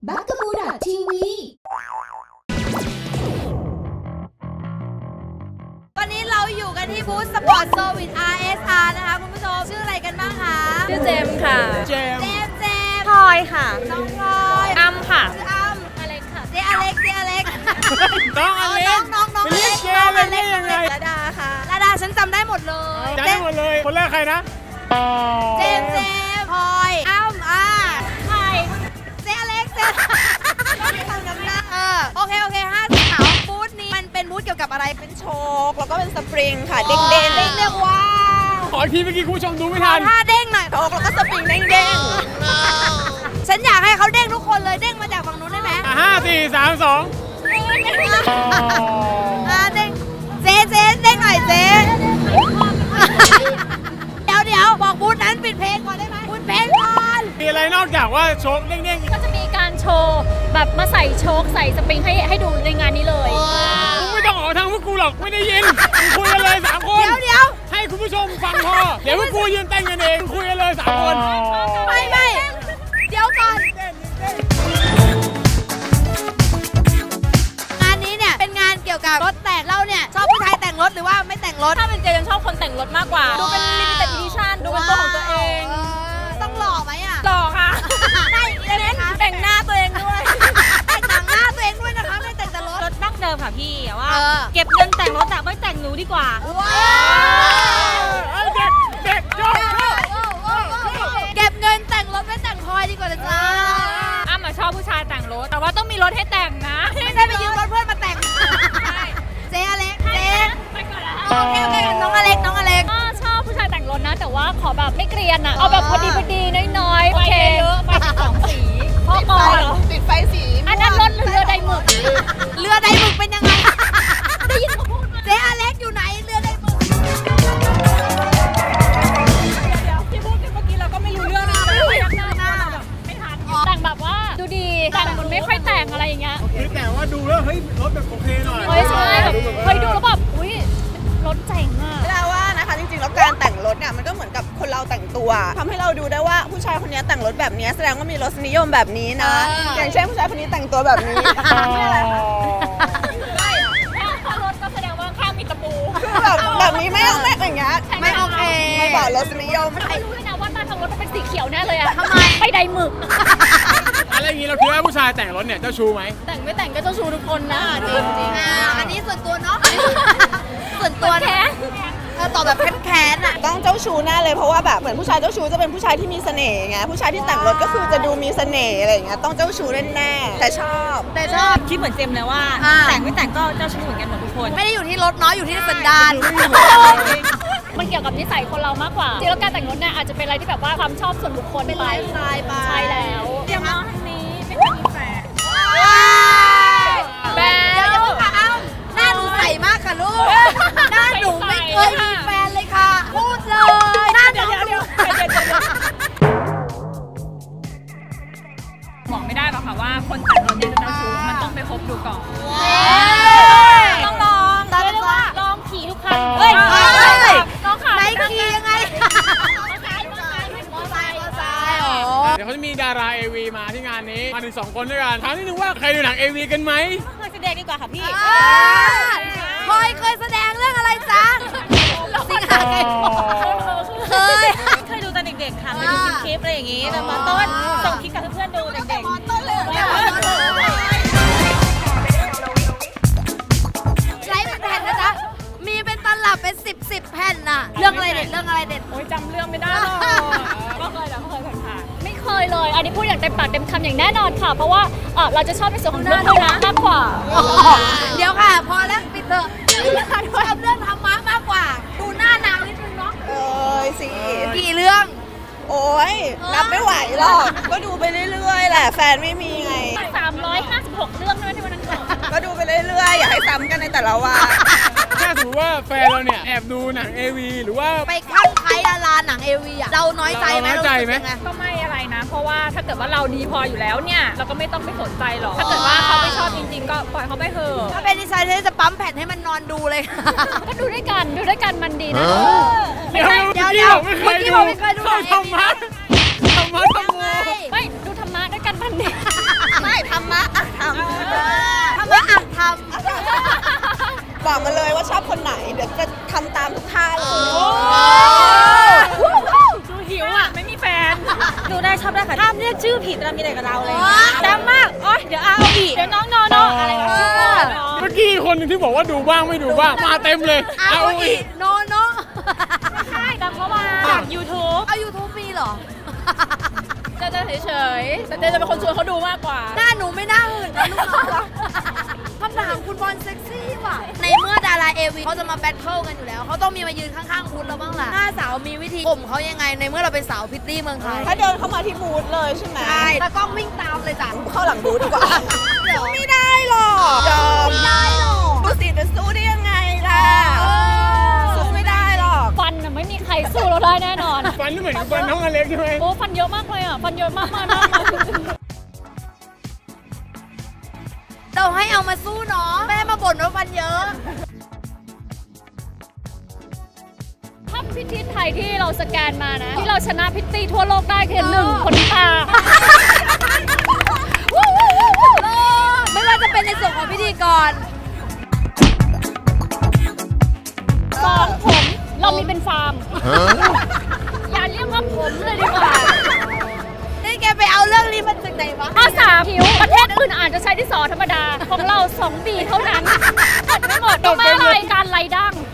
บักกะบูดาทีวีวันนี้เราอยู่กันที่บูธสปอร์ตเซอร์วิส RSR นะคะคุณผู้ชมชื่ออะไรกันบ้างคะชื่อเจมค่ะเจมพลอยค่ะน้องพลอยอ้ำค่ะชื่ออ้ำอเล็กค่ะเจ๊อเล็กน้องอเล็กน้องเรียกเจ๊อเล็กได้ยังไงระดาค่ะระดาฉันจำได้หมดเลยจำได้หมดเลยคนแรกใครนะเจมพลอยอ้ำใครเจ๊อเล็กโอเค50ขาวบูธนี้มันเป็นบูธเกี่ยวกับอะไรเป็นโชคแล้วก็เป็นสปริงค่ะเด้งว้าวขออีกทีเมื่อกี้คุณผู้ชมดูไม่ทันท่าเด้งหน่อยโชคแล้วก็สปริงเด้งฉันอยากให้เขาเด้งทุกคนเลยเด้งมาจากฝั่งนู้นได้ไหม 5 4 3 2 เด้งเจ๊เด้งหน่อยเจ๊เดี๋ยวบอกบูธนั้นปิดเพลงก่อนได้ไหมปิดเพลงก่อนมีอะไรนอกจากว่าโชคเด้งก็จะมีการโชว์แบบมาใส่โชคใส่สปริงให้ดูในงานนี้เลยมึงไม่ต้องออกทางพวกกูหรอกไม่ได้ยินคุยกันเลย3คนเดี๋ยวให้คุณผู้ชมฟังพอเดี๋ยวพวกกูยืนเต้นกันเองคุยกันเลย3คนไม่เดี๋ยวก่อนงานนี้เนี่ยเป็นงานเกี่ยวกับรถแต่งเราเนี่ยชอบผู้ชายแต่งรถหรือว่าไม่แต่งรถถ้าเป็นเจยังชอบคนแต่งรถมากกว่าดูเป็น limited edition ดูเป็นตัวของตัวเองต้องหล่อไหมอ่ะหล่อค่ะได้เลยนะคะแต่งหน้าตัวเองด้วยแต่งหนังหน้าตัวเองด้วยนะคะไม่แต่งแต่รถดั้งเดิมค่ะพี่ว่าเก็บเงินแต่งรถไม่แต่งหนูดีกว่าว้าวเด็กเก็บเงินแต่งรถไม่แต่งพลอยดีกว่าจ้าอ้ำชอบผู้ชายแต่งรถแต่ว่าต้องมีรถให้แต่งนะไม่ได้ไปยืมรถเพื่อนมาแต่งเจ๊อเล็กไปก่อนแล้วโอเคน้องอเล็กก็ชอบผู้ชายแต่งรถนะแต่ว่าขอแบบไม่เกรียนอะเอาแบบพอดีน้อยโอเคเยอะไฟ12สีพ่อก่อนติดไฟสีอันนั้นรถเรือใดหมึกเป็นยังไงได้ยินเขาพูดเจ๊อเล็กอยู่ไหนเรือใดหมึกที่พูดกันเมื่อกี้เราก็ไม่รู้เรื่องนะไม่ทันแต่งแบบว่าดูดีแต่งมันไม่ค่อยแต่งอะไรอย่างเงี้ยแต่ว่าดูแล้วเฮ้ยรถแบบโอเคหน่อยใช่แบบเฮ้ยดูแล้วแบบอุ้ยรถเจ๋งมากเวลาว่านะคะจริงๆแล้วการแต่งรถเนี่ยมันก็เหมือนกับคนเราแต่งตัวทำให้เราดูได้ว่าผู้ชายคนนี้แต่งรถแบบนี้แสดงว่ามีรสนิยมแบบนี้นะอย่างเช่นผู้ชายคนนี้แต่งตัวแบบนี้ถ้ารถก็แสดงว่าข้างมีตะปูแบบนี้ไม่เอาแม่อย่างเงี้ยไม่โอเคไม่บอกรสนิยมใครรู้เลยนะว่าตาทางรถมันเป็นสีเขียวแน่เลยอะทำไมไปใดหมึกอะไรอย่างนี้เราคิดว่าผู้ชายแต่งรถเนี่ยเจ้าชู้ไหมแต่งไม่แต่งก็เจ้าชู้ทุกคนนะจริงอันนี้ส่วนตัวเนาะส่วนตัวแค่ตอบแบบแค้นอะต้องเจ้าชู้แน่เลยเพราะว่าแบบเหมือนผู้ชายเจ้าชู้จะเป็นผู้ชายที่มีเสน่ห์ไงผู้ชายที่แต่งรถก็คือจะดูมีเสน่ห์อะไรอย่างเงี้ยต้องเจ้าชู้แน่ๆแต่ชอบคิดเหมือนเจมเลยว่าแต่งไม่แต่งก็เจ้าชู้เหมือนกันหมดทุกคนไม่ได้อยู่ที่รถเนาะอยู่ที่สันดานมันเกี่ยวกับนิสัยคนเรามากกว่าจริงแล้วการแต่งรถเนี่ยอาจจะเป็นอะไรที่แบบว่าความชอบส่วนบุคคลเป็นไลฟ์สไตล์ไปใช่แล้วเดี๋ยวมาทางนี้ไม่เคยมีแฟนแบลเดี๋ยวค่ะอ้ำหน้าหนูใสมากค่ะลูกหน้าหนูไม่เคยมีแฟนเลยค่ะพูดเลยหน้าเดี๋ยวบอกไม่ได้หรอกค่ะว่าคนแต่งรถเนี่ยจะเจ้าชู้มันต้องไปคบดูก่อนต้องลองเรียกว่าลองขี่ทุกคันลองขับไหนขี่ยังไงเดี๋ยวเขาจะมีดารา AV มาที่งานนี้มาถึง2คนด้วยกันถามนิดนึงว่าเคยดูหนัง AV กันไหมเคยแสดงดีกว่าค่ะพี่เคยแสดงเรื่องอะไรจ๊ะสิงหาไก่เคยดูตอนเด็กๆค่ะไปดูคลิปอะไรอย่างงี้แต่มาต้นส่งคลิปกับเพื่อนๆดูเด็กๆต้นเลยไลฟ์เป็นแผ่นนะจ๊ะมีเป็นตลับเป็น10แผ่นน่ะเรื่องอะไรเด็ดโอ้ยจำเรื่องไม่ได้หรอกก็เคยผ่านไม่เคยเลยอันนี้พูดอย่างเต็มปากเต็มคำอย่างแน่นอนค่ะเพราะว่าเราจะชอบในส่วนของเรื่องธรรมะมากกว่าเดี๋ยวค่ะพอแล้วปิดเถอะชอบเรื่องธรรมะมากกว่าดูหน้านางนิดนึงเนาะสิกี่เรื่องโอ้ยนับไม่ไหวหรอกก็ดูไปเรื่อยๆแหละแฟนไม่มีไง 356เรื่องใช่ไหมที่วันนั้นก็ดูไปเรื่อยๆอย่าให้ซ้ำกันในแต่ละวันถ้าสมมติว่าแฟนเราเนี่ยแอบดูหนัง AV หรือว่าไปข้างใครดาราหนัง AV อ่ะเราน้อยใจไหมก็ไม่อะไรนะเพราะว่าถ้าเกิดว่าเราดีพออยู่แล้วเนี่ยเราก็ไม่ต้องไปสนใจหรอกถ้าเกิดว่าเขาไม่ชอบจริงๆก็ปล่อยเขาไปเถอะถ้าเป็นดิฉันจะปั๊มแผ่นให้มันนอนดูเลยก็ดูด้วยกันมันดีนะเดี๋ยวไม่เคยดูธรรมะไม่ดูธรรมะด้วยกันมันดีไม่คนไหนเดี๋ยวจะทำตามทุกท่าเลยดูหิวอ่ะไม่มีแฟนดูได้ชอบได้ค่ะห้ามเรียกชื่อผิดเรามีแต่กับเราเลยดังมากโอ๊ยเดี๋ยวเอาอีกเดี๋ยวน้องนอนอะไรกับชื่อเนาะเมื่อกี้คนหนึงที่บอกว่าดูบ้างไม่ดูบ้างมาเต็มเลยเอาอีกโนโนใช่ดังเข้ามาจาก YouTube เอา YouTube มีเหรอเจเฉยๆแต่เจจะเป็นคนชวนเขาดูมากกว่าหน้าหนูไม่น่าหื่นนะลูกน้องคำถามคุณบอลเซ็กซี่ว่ะในเมื่อดาราเอวีเขาจะมาแบทเทิลกันอยู่แล้วเขาต้องมีมายืนข้างๆคุณแล้วบ้างล่ะถ้าสาวมีวิธีข่มเขายังไงในเมื่อเราเป็นสาวพิตตี้เมืองไทยถ้าเดินเข้ามาที่บูธเลยใช่ไหมใช่ตากล้องวิ่งตามเลยจ้ะเข้าหลังบูธดีกว่าไม่ได้หรอกยอมไม่ได้หรอกดูสิจะสู้ได้ยังไงล่ะสู้ไม่ได้หรอกฟันน่ะไม่มีใครสู้เราได้แน่นอนฟันนี่เหมือนฟันน้องอเล็กใช่ไหมโอ้ฟันเยอะมากเลยอ่ะฟันเยอะมากมากเราให้เอามาสู้เนาะแม่มาบ่นว่าฟันเยอะถ้าพิธีไทยที่เราสแกนมานะที่เราชนะพิตตี้ทั่วโลกได้คือ1 คนตาไม่ว่าจะเป็นในส่วนของพิธีกร 2 ผมเรามีเป็นฟาร์มอย่าเรียกว่าผมเลยดีกว่านี่แกไปเอาเรื่องนี้มาจากไหนวะข้อ3ผิวประเทศอื่นอาจจะใช้ที่สอธรรมดาของเรา2 บีเท่านั้นหมดไม่หมดต้องมาอะไรการไล่ดั้ง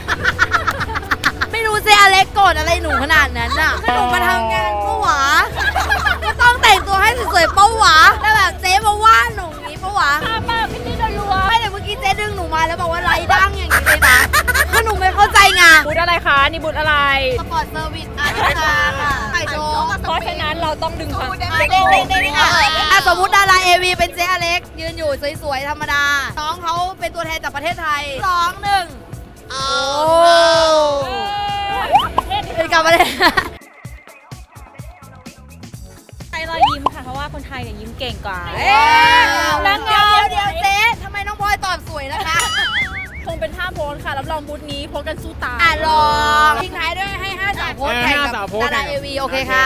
ไม่รู้เซอเล็กโกรธอะไรหนูขนาดนั้นน่ะก็หนูมาทำงานปะหวะก็ต้องแต่งตัวให้สวยๆปะหวะแล้วแบบเจ๊มาว่าหนูอย่างนี้ปะหวะตามมาพิตตี้รัวไม่แต่เมื่อกี้เจ๊ดึงหนูมาแล้วบอกว่าไรดั้งอย่างนี้เลยนะคือหนูไม่เข้าใจไงบุญอะไรคะนี่บุญอะไรสปอร์ตเซอร์วิสค่ะไข่โจ๊กเพราะฉะนั้นเราต้องดึงฟังเด้งสมมุติดาราเอวีเป็นเจ๊อเล็กยืนอยู่สวยๆธรรมดาน้องเขาเป็นตัวแทนจากประเทศไทย2 1โอ้เป็นกับประเทศไทยรอยยิ้มค่ะเพราะว่าคนไทยเนี่ยยิ้มเก่งกว่าเดี๋ยวเจ๊ทำไมน้องพลอยตอบสวยนะคะคงเป็นท่าโพสค่ะรับรองบูธนี้โพสกันสู้ตายลองทิ้งท้ายด้วยให้5 สาวโพสแข่งกับดาราเอวีโอเคค่ะ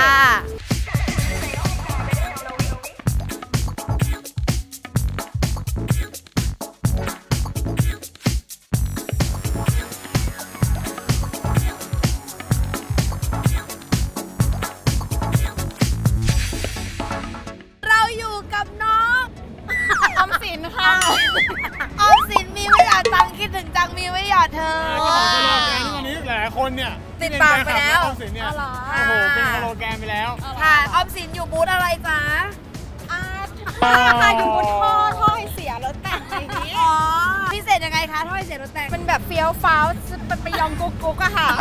เราอยู่กับน้องออมสินค่ะออมสินมีไม่หยาดตังคิดถึงจังมีไม่หยาดเธอสโลแกนที่วันนี้หลายคนเนี่ยติดปากไปแล้วออมสินเนี่ยโอ้โหเป็นสโลแกนไปแล้วค่ะออมสินอยู่บูธอะไรจ๊ะค่ะอยู่บนท่อให้เสียแล้วแต่งอะไรอย่างนี้อ๋อพิเศษยังไงคะถ้อยเสียรถแต่งเป็นแบบเฟี้ยวฟ้าวเป็นไปยองกุ๊กกุ๊กอะค่ะ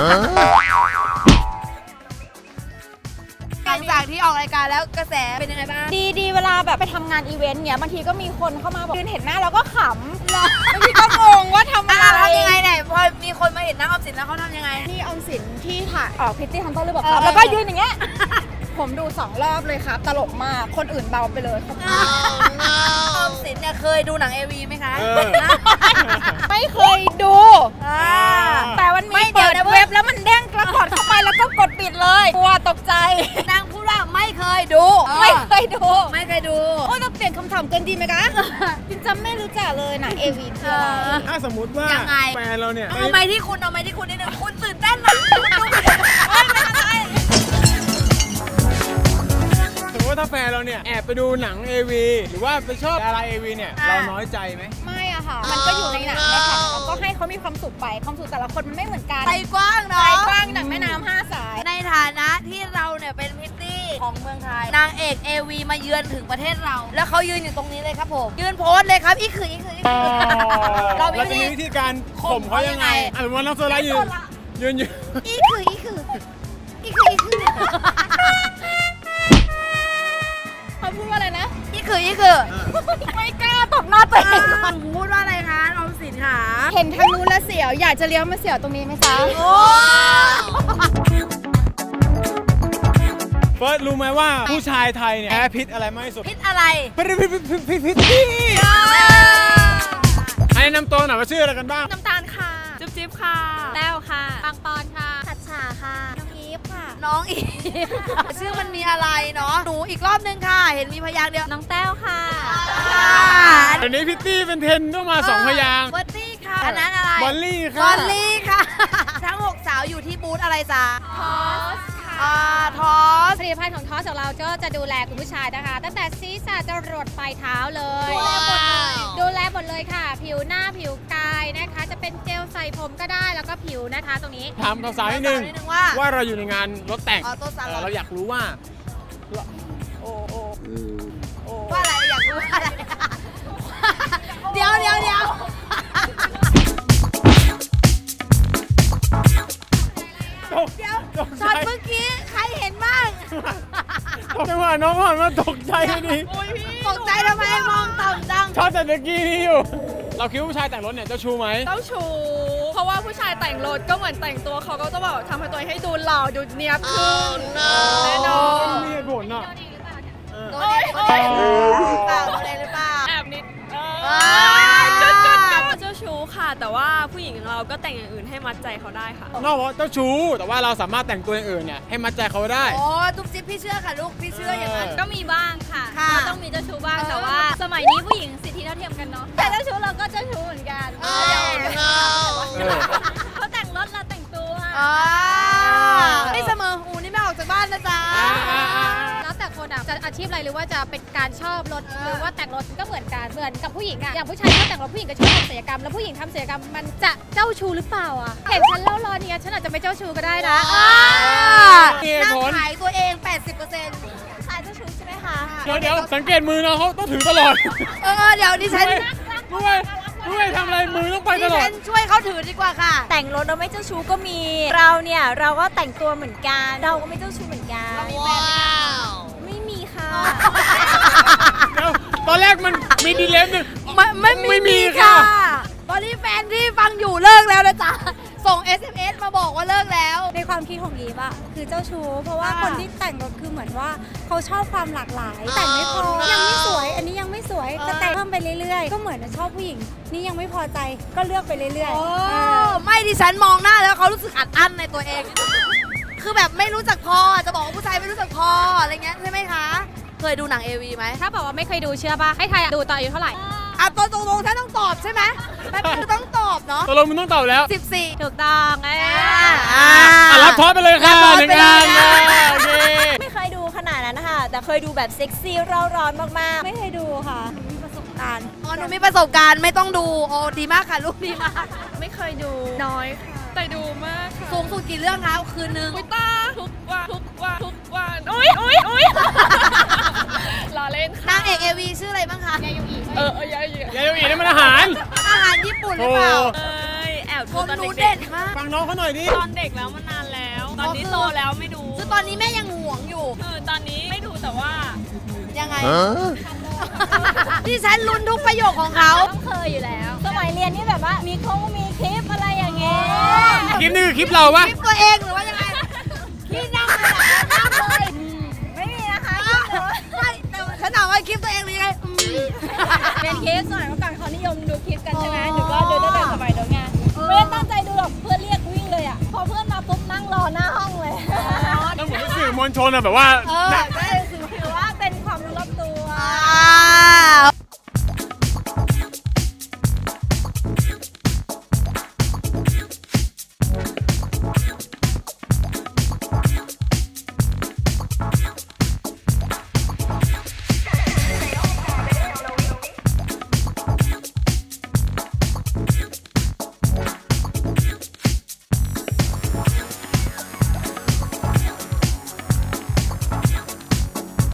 หลังจากที่ออกรายการแล้วกระแสเป็นยังไงบ้างดีเวลาแบบไปทำงานอีเวนต์เนี้ยบางทีก็มีคนเข้ามาบอกยืนเห็นหน้าแล้วก็ขำบางทีก็งงว่าทำอะไรทำยังไงไหนพอมีคนมาเห็นหน้าออมสินแล้วเขาทำยังไงที่ออมสินที่ถ่ายออกพิตตี้ฮันเตอร์เลยบอกเออแล้วก็ยืนอย่างเงี้ย ผมดู2 รอบเลยครับ ตลกมากคนอื่นเบาไปเลยครับออมสินเนี่ยเคยดูหนังเอวีไหมคะไม่เคยดู แต่มันมีเปิดเว็บแล้วมันเด้งกระกดเข้าไปแล้วก็กดปิดเลยกลัวตกใจนางพูดว่าไม่เคยดูไม่เคยดูไม่เคยดูโอ้ยเราเปลี่ยนคำถามกันดีไหมคะจินจำไม่รู้จักเลยหนังเอวีคืออะไรถ้าสมมติว่ายังไงแฟนเราเนี่ยเอาไม้ที่คุณนิดนึงคุณตื่นเต้นนะคุณดูไม่เป็นไรสมมติว่าถ้าแฟนเราเนี่ยแอบไปดูหนัง AV หรือว่าไปชอบดารา AV เนี่ยเราน้อยใจไหมไม่อะค่ะ มันก็อยู่ในหนังเลยค่ะแล้วก็ให้เขามีความสุขไปความสุขแต่ละคนมันไม่เหมือนกันใจกว้างใจเนาะกว้างหนังแม่น้ำ5 สายในฐานะที่เราเนี่ยเป็นพิตตี้ของเมืองไทยนางเอกเอวีมาเยือนถึงประเทศเรา แล้วเขายืนอยู่ตรงนี้เลยครับผมยืนโพสเลยครับอีคือเราเราจะมีวิธีการข่มเขายังไงอ่ะสมมติว่าน้องโซล่ายืนอยู่อีคือเขาพูดว่าอะไรนะอีคือไม่กล้าตบหน้าตัวเองพูดว่าอะไรคะออมสินค่ะเห็นทางนู้นแล้วเสียว อยากจะเลี้ยวมาเสียวตรงนี้ไหมจ๊ะโอ้เฟิร์สรู้ไหมว่าผู้ชายไทยเนี่ยแพ้พิษอะไรมากที่สุดพิษอะไรพิษให้แนะนำตัวหน่อยว่าชื่ออะไรกันบ้างน้ำตาลค่ะจิ๊บจิ๊บค่ะแต้วค่ะปังปอนค่ะขัดฉาค่ะน้องอีฟค่ะ น้องอีฟชื่อมันมีอะไรเนาะหนูอีกรอบนึงค่ะ เห็นมีพยางค์เดียวน้องแต้วค่ะเดี๋ยวนี้พิตตี้เป็นเทรนด์ต้องมา2 พยางค์เบอร์ตี้ค่ะอันนั้นอะไรบอลลี่บค่ะอลลี่ค่ะ ทั้ง 6 สาวอยู่ที่บูธอะไรจ๊ะทอสค่ะทอสผลิตภัณฑ์ของทอสของเราก็จะดูแลคุณผู้ชายนะคะ ตั้งแต่ศีรษะจรดปลายเท้าเลย ดูแลหมดเลยค่ะ ผิวหน้าผิวกายนะคะ จะเป็นเจลใส่ผมก็ได้แล้วก็ผิวนะคะ ตรงนี้ถามสาวๆนิดนึงว่าว่าเราอยู่ในงานรถแต่งออโต้ซาลอนเราอยากรู้ว่าว่าอะไรอยากรู้ว่าอะไร เดี๋ยวช็อตเมื่อกี้ใครเห็นบ้างจังหวะน้องหันมาตกใจดิตกใจทำไมมองต่ำจังช็อตแต่เมื่อกี้นี้อยู่ เราคิดว่าผู้ชายแต่งรถเนี่ยเจ้าชู้ไหมเจ้าชู้เพราะว่าผู้ชายแต่งรถก็เหมือนแต่งตัวเขาก็จะแบบทำให้ตัวเองให้ดูหล่อดูเนียบขึ้นแน่นอนมีเหตุผลอ่ะโดนเล่นหรือเปล่าโดนเล่นหรือเปล่าแอบนิดจุดเจ้าชู้ค่ะ แต่ว่าผู้หญิงเราก็แต่งอย่างอื่นให้มัดใจเขาได้ค่ะนอกจากเจ้าชู้แต่ว่าเราสามารถแต่งตัวอย่างอื่นเนี่ยให้มัดใจเขาได้โอ้ทุกจิ๊บพี่เชื่อค่ะลูกพี่เชื่ออย่างนั้นก็มีบ้างค่ะค่ะก็ต้องมีเจ้าชู้บ้าง แต่ว่าสมัยนี้ผู้หญิงสิทธิเท่าเทียมกันเนาะ แต่เจ้าชู้เราก็เจ้าชู้เหมือนกันเออเขาแต่งรถเราแต่งตัวไม่เสมอหูนี่ไม่ออกจากบ้านนะจ๊ะแล้วแต่คนอะจะอาชีพอะไรหรือว่าจะเป็นการชอบรถหรือว่าแต่งรถก็เหมือนกันเหมือนกับผู้หญิงอะอย่างผู้ชายชอบแต่งรถผู้หญิงก็ชอบทำศัลยกรรมแล้วผู้หญิงทำศัลยกรรมมันจะเจ้าชู้หรือเปล่าอะเห็นฉันเล่าร้อนเนี่ยฉันอาจจะไม่เจ้าชู้ก็ได้นะมีเหตุนั่งผลขายตัวเอง 80% ขายเจ้าชู้ใช่ไหมคะเดี๋ยวสังเกตมือนะเขาต้องถือตลอดเดี๋ยวดิฉันด้วยทำอะไรมือต้องไปดิตลอฉัดนช่วยเขาถือดีกว่าค่ะแต่งรถเราไม่เจ้าชู้ก็มี เราเนี่ยเราก็แต่งตัวเหมือนกัน เราก็ไม่เจ้าชู้เหมือนกันว้าวไม่มีค่ะเดี๋ยวตอนแรกมันมีดีเลย์หนึ่งไม่มีค่ะ ตอนนี้แฟนที่ฟังอยู่เลิกแล้วนะจ๊ะ ส่ง SMS มาบอกว่าเลิกแล้วในความคิดของอีฟอะคือเจ้าชู้เพราะว่าค่ะคนที่แต่งรถคือเหมือนว่าเขาชอบความหลากหลาย แต่งไม่พอยังไม่สวย อันนี้ยังไม่สวยก็แต่งเพิ่มไปเรื่อยๆ ก็เหมือนชอบผู้หญิง นี่ยังไม่พอใจก็เลือกไปเรื่อยโอ้ๆไม่ดิฉันมองหน้าแล้วเขารู้สึกอัดอั้นในตัวเอง คือแบบไม่รู้จักพอ จะบอกว่าผู้ชายไม่รู้จักพออะไรเงี้ยใช่ไหมคะ เคยดูหนัง AV ไหมถ้าบอกว่าไม่เคยดูเชื่อป่ะให้ใครดูตอนอายุเท่าไหร่ตรงๆฉันต้องตอบใช่ไหมแบบคือต้องตอบเนาะตกลงมึงต้องตอบแล้ว 14 ถูกต้องไงรับทอดไปเลยค่ะรับทอดหนึ่งไปเลยงานค่ะโอเคไม่เคยดูขนาดนั้นนะคะแต่เคยดูแบบเซ็กซี่เร่าร้อนมากไม่เคยดูค่ะมีประสบการณ์อ๋อหนูมีประสบการณ์ไม่ต้องดู โอ้ดีมากค่ะลูกดีมากไม่เคยดูน้อยค่ะ แต่ดูมากค่ะสูงสุดกี่เรื่องคะคืนนึงอุ้ยตาทุกวันอุ้ยล้อเล่นค่ะนางเอก AV ชื่ออะไรบ้างคะยายายายโยอีนี่มันอาหารอาหารญี่ปุ่นหรือเปล่าเอ้ยแอบผดูมตอนรู้เด็เด่กนมากฟังน้องเขาหน่อยดิๆตอนเด็กแล้วมันนานแล้ว ตอนนี้โตแล้วไม่ดูคือตอนนี้แม่ยังห่วงอยู่ตอนนี้ไม่ดูแต่ว่ายังไงที่ฉันลุ้นทุกประโยคของเขาต้องเคยอยู่แล้วๆ สมัยเรียนนี่แบบว่ามีคลิปอะไรอย่างเงี้ยคลิปนี้คือคลิปเราปะคลิปตัวเองหรือว่ายังไงพี่นั่งเลยเหรอนั่งเลยไม่มีนะคะไม่แต่ฉันถามว่าคลิปตัวเองหรือยังไงเป็นคลิปสมัยเมื่อก่อนเขานิยมดูคลิปกันใช่ไหมหนูก็ดูตั้งแต่สมัยเด็กไงไม่ได้ตั้งใจดูหรอกเพื่อนเรียกวิ่งเลยอ่ะพอเพื่อนมาปุ๊บนั่งรอหน้าห้องเลยต้องเหมือนสื่อมวลชนอะแบบว่าเออ